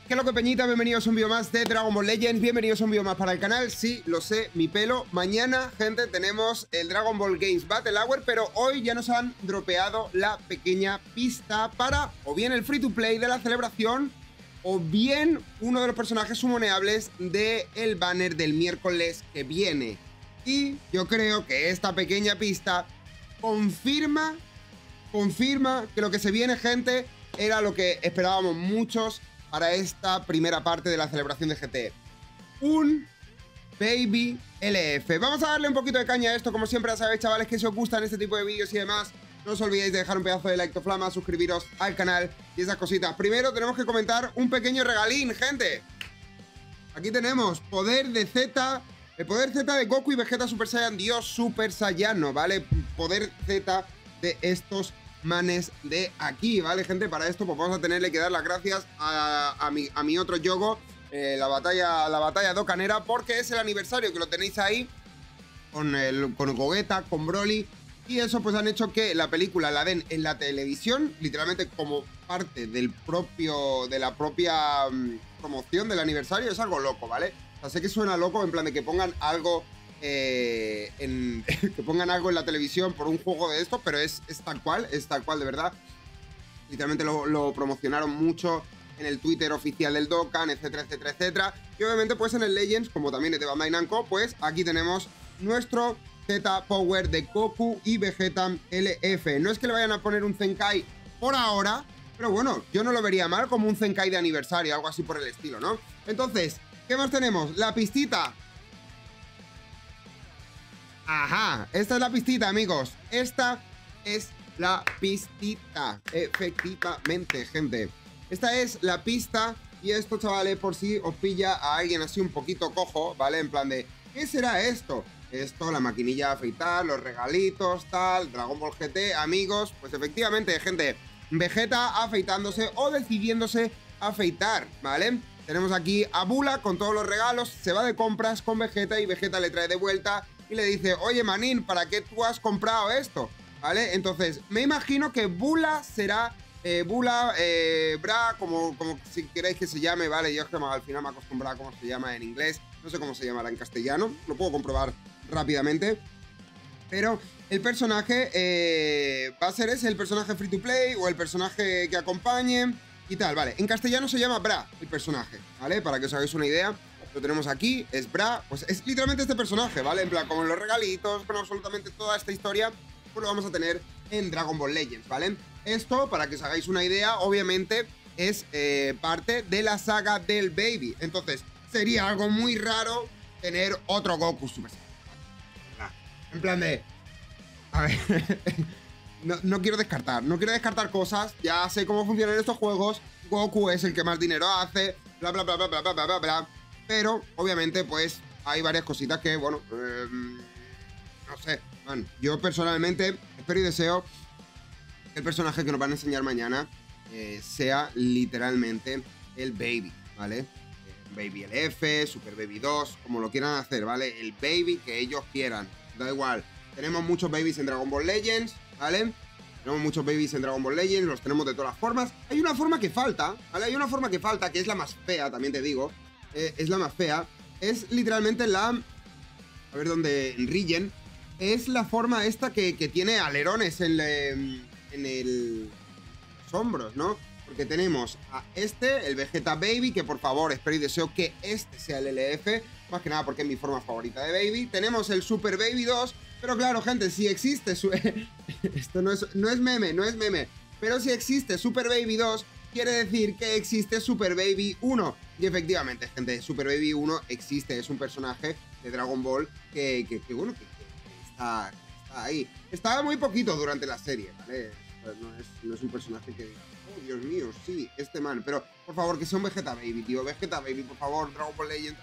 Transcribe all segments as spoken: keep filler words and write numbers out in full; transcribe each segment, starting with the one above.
¿Qué es lo que peñita? Bienvenidos a un vídeo más de Dragon Ball Legends. Bienvenidos a un vídeo más para el canal. Sí, lo sé, mi pelo. Mañana, gente, tenemos el Dragon Ball Games Battle Hour, pero hoy ya nos han dropeado la pequeña pista para o bien el free to play de la celebración o bien uno de los personajes sumoneables del banner del miércoles que viene. Y yo creo que esta pequeña pista confirma, confirma que lo que se viene, gente, era lo que esperábamos muchos para esta primera parte de la celebración de G T. Un Baby L F. Vamos a darle un poquito de caña a esto, como siempre. Ya sabéis, chavales, que si os gustan este tipo de vídeos y demás, no os olvidéis de dejar un pedazo de like to flama, suscribiros al canal y esas cositas. Primero tenemos que comentar un pequeño regalín, gente. Aquí tenemos poder de Z, el poder Z de Goku y Vegeta Super Saiyan Dios Super Saiyano, ¿vale? Poder Z de estos manes de aquí, ¿vale, gente? Para esto pues vamos a tenerle que dar las gracias a, a, mi, a mi otro yogo, eh, la batalla la batalla docanera, porque es el aniversario, que lo tenéis ahí con, el, con Gogeta, con Broly, y eso pues han hecho que la película la den en la televisión, literalmente como parte del propio, de la propia um, promoción del aniversario. Es algo loco, ¿vale? O sea, sé que suena loco, en plan de que pongan algo Eh, en, que pongan algo en la televisión por un juego de esto, pero es, es tal cual, es tal cual, de verdad. Literalmente lo, lo promocionaron mucho en el Twitter oficial del Dokkan, etcétera, etcétera, etcétera. Y obviamente pues en el Legends, como también es de Bandai Namco, pues aquí tenemos nuestro Z Power de Goku y Vegeta L F. No es que le vayan a poner un Zenkai por ahora, pero bueno, yo no lo vería mal como un Zenkai de aniversario, algo así por el estilo, ¿no? Entonces, ¿qué más tenemos? La pistita. Ajá, esta es la pistita, amigos. Esta es la pistita. Efectivamente, gente. Esta es la pista. Y esto, chavales, por si os pilla a alguien así un poquito cojo, ¿vale? En plan de, ¿qué será esto? Esto, la maquinilla de afeitar, los regalitos, tal, Dragon Ball G T, amigos. Pues efectivamente, gente, Vegeta afeitándose o decidiéndose a afeitar, ¿vale? Tenemos aquí a Bula con todos los regalos. Se va de compras con Vegeta y Vegeta le trae de vuelta y le dice, oye, manín, ¿para qué tú has comprado esto? ¿Vale? Entonces, me imagino que Bula será eh, Bula, eh, Bra, como, como si queréis que se llame, ¿vale? Yo es que al final me he acostumbrado a cómo se llama en inglés. No sé cómo se llamará en castellano. Lo puedo comprobar rápidamente. Pero el personaje eh, va a ser ese, el personaje free to play o el personaje que acompañe y tal, ¿vale? En castellano se llama Bra, el personaje, ¿vale? Para que os hagáis una idea. Lo tenemos aquí, es Bra, pues es literalmente este personaje, ¿vale? En plan, como en los regalitos, con absolutamente toda esta historia, pues lo vamos a tener en Dragon Ball Legends, ¿vale? Esto, para que os hagáis una idea, obviamente es eh, parte de la saga del Baby. Entonces, sería algo muy raro tener otro Goku Super Saiyan. En plan de... A ver... no, no quiero descartar, no quiero descartar cosas. Ya sé cómo funcionan estos juegos. Goku es el que más dinero hace, bla, bla, bla, bla, bla, bla, bla, bla, bla. Pero, obviamente, pues, hay varias cositas que, bueno, eh, no sé, man. Yo personalmente espero y deseo que el personaje que nos van a enseñar mañana eh, sea literalmente el Baby, ¿vale? Eh, Baby L F, Super Baby dos, como lo quieran hacer, ¿vale? El Baby que ellos quieran, da igual. Tenemos muchos babies en Dragon Ball Legends, ¿vale? Tenemos muchos babies en Dragon Ball Legends, los tenemos de todas las formas. Hay una forma que falta, ¿vale? Hay una forma que falta, que es la más fea, también te digo. Eh, es la más fea, es literalmente la, a ver dónde, en Regen, es la forma esta que, que tiene alerones en, le, en el, los hombros, ¿no? Porque tenemos a este, el Vegeta Baby, que por favor espero y deseo que este sea el L F, más que nada porque es mi forma favorita de Baby. Tenemos el Super Baby dos, pero claro, gente, si existe, su esto no es, no es meme, no es meme, pero si existe Super Baby dos, quiere decir que existe Super Baby uno. Y efectivamente, gente, Super Baby uno existe. Es un personaje de Dragon Ball que, que, que bueno, que, que está, está ahí. Estaba muy poquito durante la serie, ¿vale? No es, no es un personaje que diga, oh, Dios mío, sí, este man. Pero, por favor, que sea un Vegeta Baby, tío. Vegeta Baby, por favor, Dragon Ball Legends.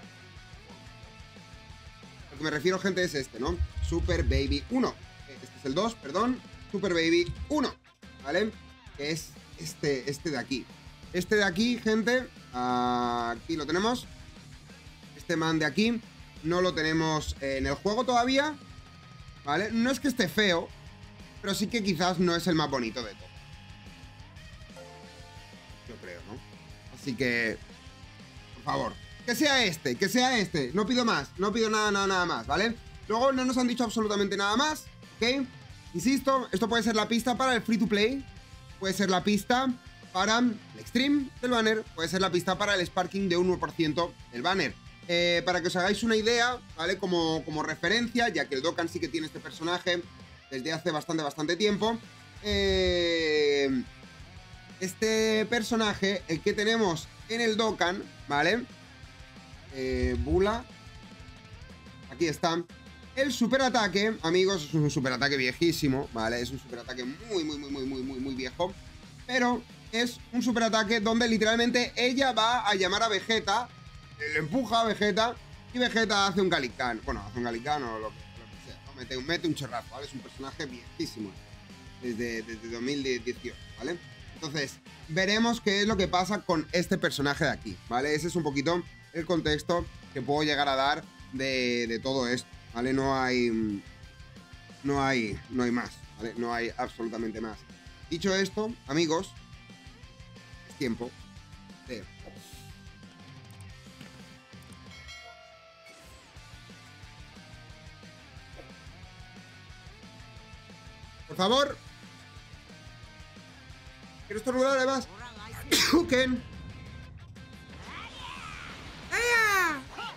Lo que me refiero, gente, es este, ¿no? Super Baby uno. Este es el dos, perdón. Super Baby uno, ¿vale? Que es este, este de aquí. Este de aquí, gente, aquí lo tenemos. Este man de aquí no lo tenemos en el juego todavía, ¿vale? No es que esté feo, pero sí que quizás no es el más bonito de todo. Yo creo, ¿no? Así que por favor. Que sea este, que sea este. No pido más, no pido nada, nada, nada más, ¿vale? Luego no nos han dicho absolutamente nada más, ¿ok? Insisto, esto puede ser la pista para el free to play. Puede ser la pista para el extreme del banner. Puede ser la pista para el sparking de un uno por ciento del banner. Eh, para que os hagáis una idea, ¿vale? Como, como referencia, ya que el Dokkan sí que tiene este personaje desde hace bastante, bastante tiempo. Eh, este personaje, el que tenemos en el Dokkan, ¿vale? Eh, Bula. Aquí está. El superataque, amigos, es un superataque viejísimo, ¿vale? Es un superataque muy, muy, muy, muy, muy, muy, muy viejo. Pero es un superataque donde literalmente ella va a llamar a Vegeta, le empuja a Vegeta y Vegeta hace un Galican. Bueno, hace un Galican o lo, lo que sea, ¿no? Mete, mete un chorrazo, ¿vale? Es un personaje viejísimo, desde, desde dos mil dieciocho, ¿vale? Entonces, veremos qué es lo que pasa con este personaje de aquí, ¿vale? Ese es un poquito el contexto que puedo llegar a dar de, de todo esto, ¿vale? No hay... No hay... No hay más, ¿vale? No hay absolutamente más. Dicho esto, amigos, es tiempo de... Por favor. Quiero estornudar además. Ken. ¡Aya!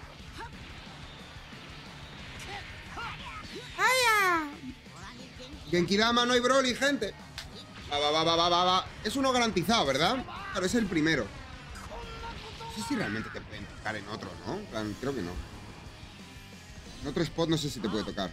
¡Aya! Genkidama, no hay Broly, gente. Va, va, va, va, va, va, va. Es uno garantizado, ¿verdad? Claro, es el primero. No sé si realmente te pueden tocar en otro, ¿no? En plan, creo que no. En otro spot no sé si te puede tocar.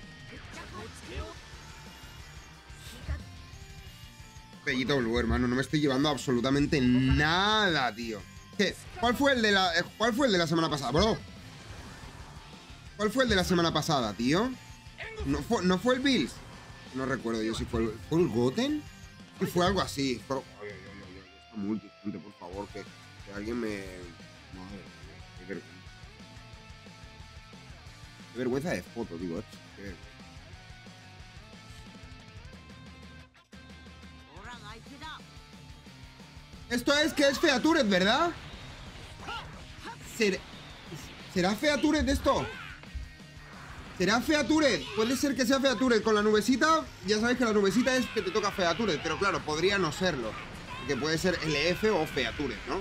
Bellito Blue, hermano, no me estoy llevando absolutamente nada, tío. ¿Qué? ¿Cuál fue el de la, ¿Cuál fue el de la semana pasada, bro? ¿Cuál fue el de la semana pasada, tío? ¿No fue, ¿no fue el Bills? No recuerdo yo si fue el... ¿Fue el Goten? Y fue algo así. Fue... Oye, oye, oye, oye, esta multi, gente, por favor, que, que alguien me... Madre mía, qué vergüenza. Qué vergüenza de foto, digo, esto. Qué vergüenza. Esto es que es Featured, ¿verdad? ¿Será, ¿Será Featured esto? ¿Será Featured? Puede ser que sea Featured con la nubecita. Ya sabéis que la nubecita es que te toca Featured, pero claro, podría no serlo. Que puede ser L F o Featured, ¿no?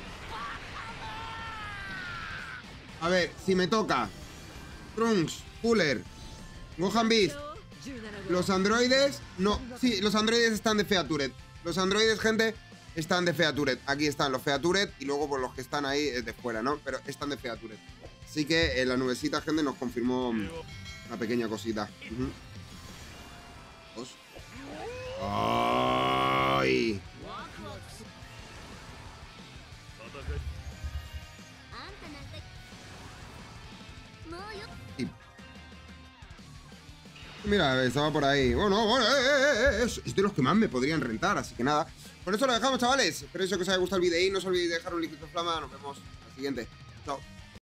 A ver, si me toca Trunks, Cooler, Gohan Beast, los androides... No, sí, los androides están de Featured. Los androides, gente... Están de Featured. Aquí están los Featured y luego por los que están ahí es de fuera, ¿no? Pero están de Featured. Así que en la nubecita, gente, nos confirmó una pequeña cosita. Uh-huh. Dos. ¡Ay! Sí. Mira, estaba por ahí. Bueno, bueno, eh, eh, eh, es de los que más me podrían rentar, así que nada. Por eso lo dejamos, chavales. Espero que os haya gustado el vídeo y no os olvidéis de dejar un like y flama. Nos vemos en la siguiente. Chao.